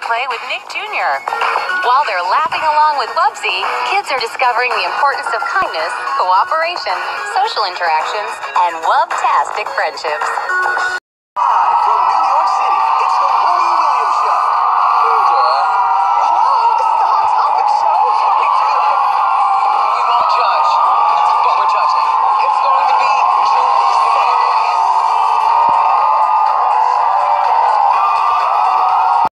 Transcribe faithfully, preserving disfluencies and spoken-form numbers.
play with Nick Junior While they're laughing along with Wubsy, kids are discovering the importance of kindness, cooperation, social interactions, and wub-tastic friendships. Live from New York City, it's the Wendy Williams Show. Hey, Dad. Hello, this is the Hot Topic Show. It's funny, too. We won't judge, but we're judging.